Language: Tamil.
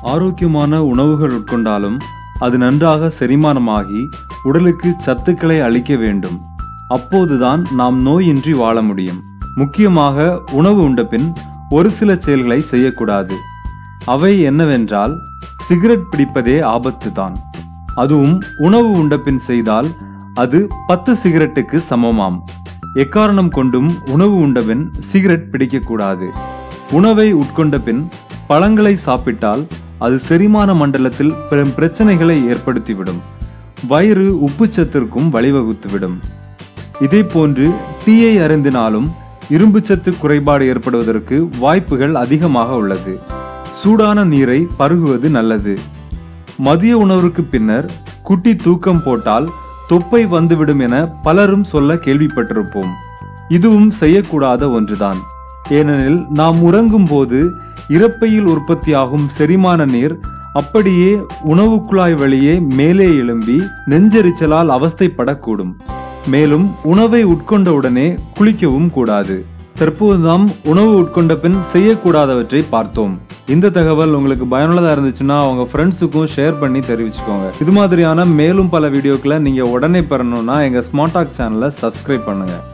ஆரோக்கியமான உணவுகள் உட்கொண்டாலும் அது நன்றாக செரிமானமாகி உடலுக்கு சத்துக்களை அளிக்க வேண்டும். அப்போதுதான் நாம் நோயின்றி வாழ முடியும். முக்கியமாக உணவு உண்ட பின் ஒரு சில செயல்களை செய்யக்கூடாது. அவை என்னவென்றால், சிகரெட் பிடிப்பதே ஆபத்து தான். அதுவும் உணவு உண்ட பின் செய்தால் அது 10 சிகரெட்டுக்கு சமமாம். எக்காரணம் கொண்டும் உணவு உண்டபின் சிகரெட் பிடிக்கக்கூடாது. உணவை உட்கொண்ட பின் பழங்களை சாப்பிட்டால் அது செரிமான மண்டலத்தில் பெரும் பிரச்சனைகளை ஏற்படுத்திவிடும். வயிறு உப்புச்சத்திற்கும் வழிவகுத்துவிடும். இதே போன்று டீயை அருந்தினாலும் இரும்புச்சத்து குறைபாடு ஏற்படுவதற்கு வாய்ப்புகள் அதிகமாக உள்ளது. சூடான நீரை பருகுவது நல்லது. மதிய உணவுக்கு பின்னர் குட்டி தூக்கம் போட்டால் தொப்பை வந்துவிடும் என பலரும் சொல்ல கேள்விப்பட்டிருப்போம். இதுவும் செய்யக்கூடாத ஒன்றுதான். ஏனெனில் நாம் உறங்கும் போது இரைப்பையில் உற்பத்தியாகும் செரிமான நீர் அப்படியே உணவு குழாய் வழியே மேலே எழும்பி நெஞ்செரிச்சலால் அவஸ்தைப்படக்கூடும். மேலும் உணவை உட்கொண்ட உடனே குளிக்கவும் கூடாது. தற்போது நாம் உணவு உட்கொண்ட பின் செய்யக்கூடாதவற்றை பார்த்தோம். இந்த தகவல் உங்களுக்கு பயனுள்ளதா இருந்துச்சுன்னா உங்க ஃப்ரெண்ட்ஸுக்கும் ஷேர் பண்ணி தெரிவிச்சுக்கோங்க. இது மாதிரியான மேலும் பல வீடியோக்களை நீங்க உடனே பெறணும்னா எங்க ஸ்மார்ட் டாக் சேனலை சப்ஸ்கிரைப் பண்ணுங்க.